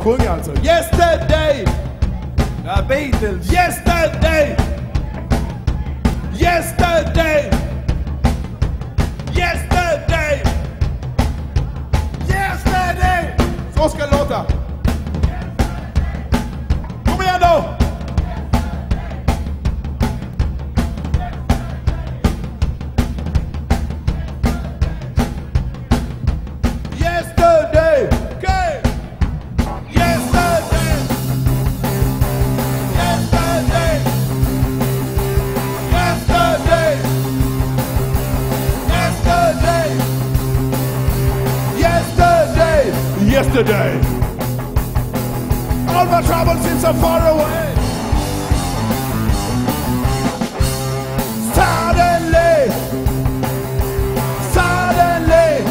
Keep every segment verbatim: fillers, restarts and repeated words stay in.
Queen also. Yesterday. The Beatles. Yesterday. Yesterday. Yesterday. Yesterday. Så ska det låta. Kom igen då. Yesterday. Okay. Yesterday. Yesterday. Yesterday. Yesterday. Yesterday. Yesterday. All my troubles seem so far away. Suddenly. Suddenly.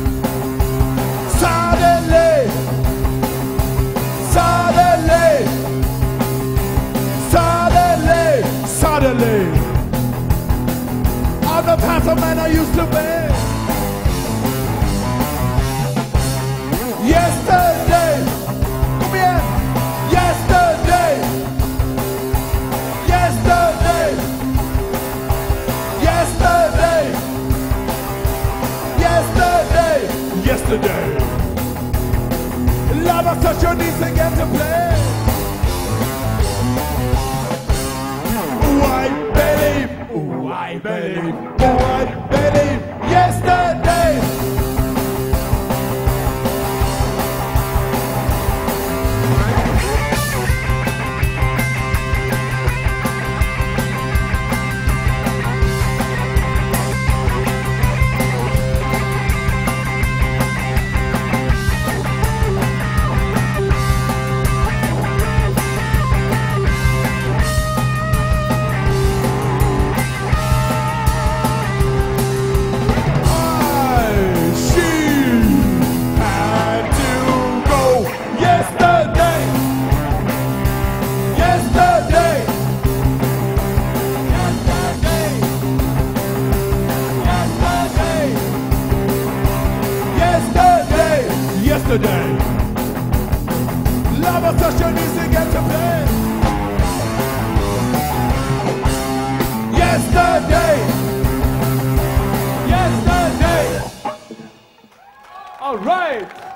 Suddenly. Suddenly. Suddenly. Suddenly. I'm the path of man I used to be. Yesterday. Come here. Yesterday. Yesterday. Yesterday. Yesterday. Yesterday. Love, touch your knees again to play. Oh, I believe. Oh, I believe. Oh, I believe. Yesterday. Yesterday, love us touch your knees again to play. Yesterday, yesterday. All right.